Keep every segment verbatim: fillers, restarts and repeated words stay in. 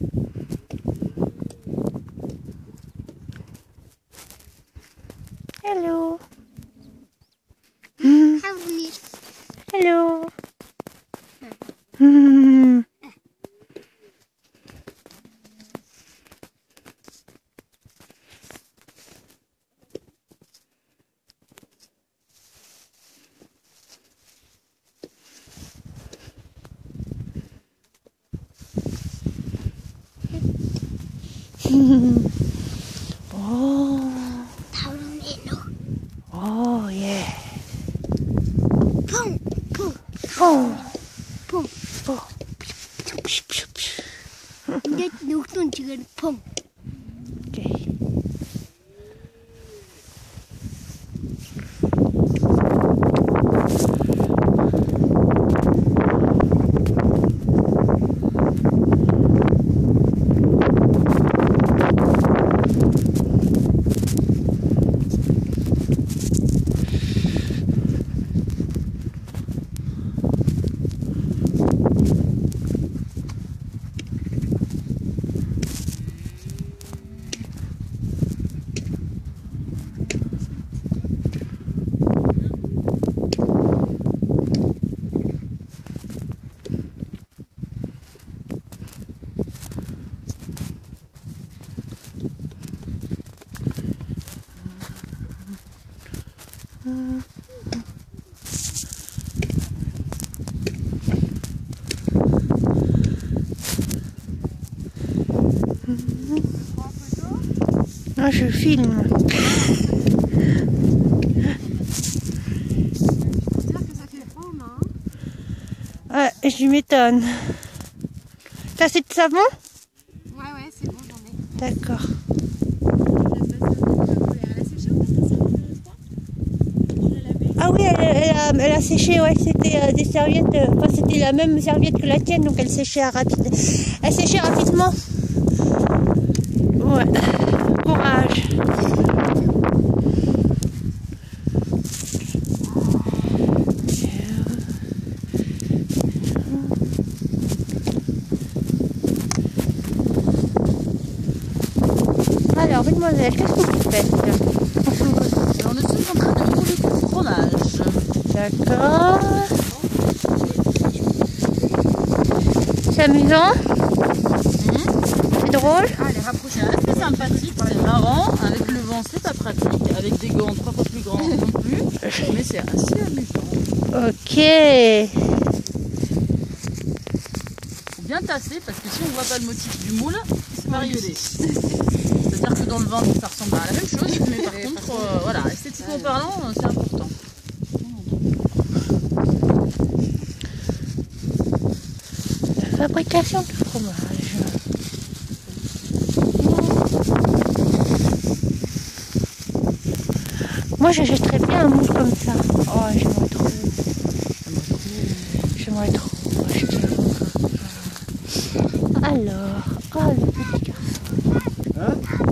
Hello. Mm. Hello. Mm. Oh. Oh yeah. Pong, pong, Oh. pong. Oh. Net nog toen je pong. Okay. Ah, je filme. Ouais, je m'étonne. T'as assez de savon? Ouais, ouais, c'est bon, j'en ai. D'accord. Ah oui, elle, elle, a, elle a séché, ouais, c'était euh, des serviettes, euh, enfin c'était la même serviette que la tienne, donc elle séchait rapide. Elle séchait rapidement. Ouais, courage. Alors, mademoiselle, qu'est-ce que vous faites? Alors, nous sommes en train de rouler du fromage. D'accord. C'est amusant? Mmh. C'est drôle? Ah, les rapprochés, c'est sympathique, c'est marrant. Avec le vent, c'est pas pratique. Avec des gants trois fois plus grands non plus. Mais c'est assez amusant. Ok. Faut bien tasser parce que si on voit pas le motif du moule, c'est pas rigolé. C'est-à-dire que dans le ventre, ça ressemble à la même chose. Mais par contre, euh, voilà, esthétiquement parlant, c'est important. La fabrication du fromage. Moi, j'achèterais bien un moule comme ça. Oh, j'aimerais trop. J'aimerais trop acheter un. Alors, oh, le petit garçon. Hein?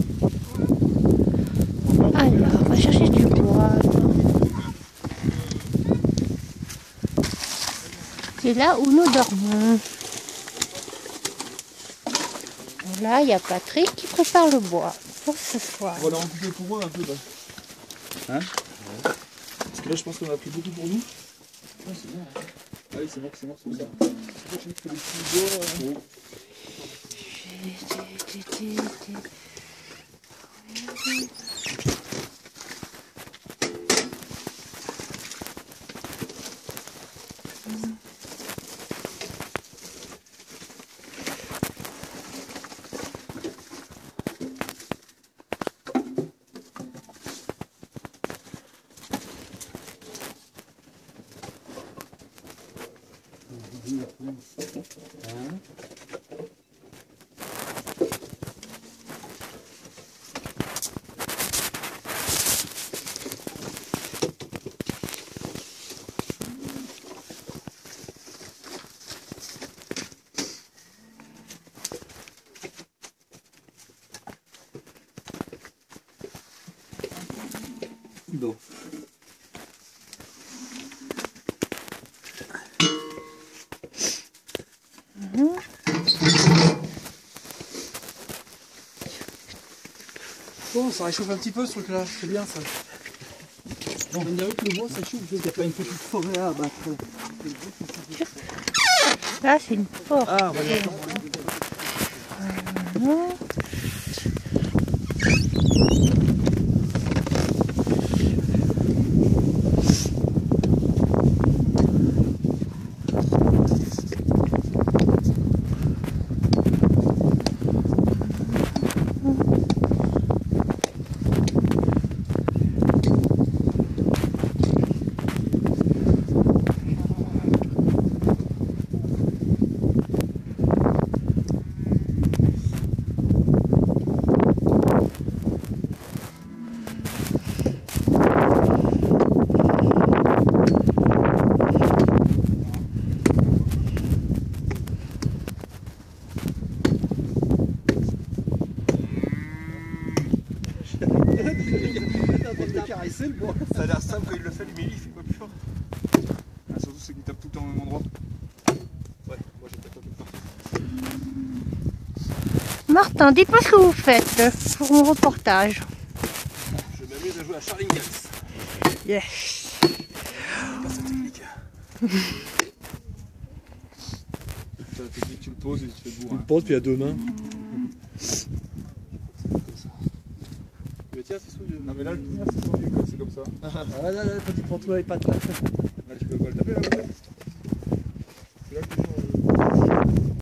Alors, on va chercher du bois. C'est là où nous dormons. Et là, il y a Patrick qui prépare le bois pour ce soir. On va leur en couper pour eux un peu. Bah. Hein? Ouais. Parce que là, je pense qu'on a pris beaucoup pour nous. Ah, c'est bon. Ah oui, c'est bon, c'est bon, c'est bon. C'est bon, j'ai fait des petits bois. Hein. Hein? Bon. Mmh. Bon, ça réchauffe un petit peu ce truc là, c'est bien ça. On dirait que le bois ça chauffe, il n'y a pas une petite forêt à abattre. Là, c'est une porte. Ah, voilà. Voilà. Caresser le bois. Ça a l'air simple quand il le fait, mais il fait quoi plus fort. Ah, surtout c'est qu'il tape tout le temps au même endroit. Ouais, moi j'ai tapé un peu partout. Martin, dites-moi ce que vous faites pour mon reportage. Je m'amuse à jouer à Charlingans. Yes. Pas sa technique. La technique, tu le poses et tu fais le bourrin. Une pente puis à deux mains. Mais tiens, c'est souillé. Non mais là, le c'est souillé, c'est comme ça. Ah là là, quand tu prends tout dans les pattes là. Là, tu peux pas le taper là.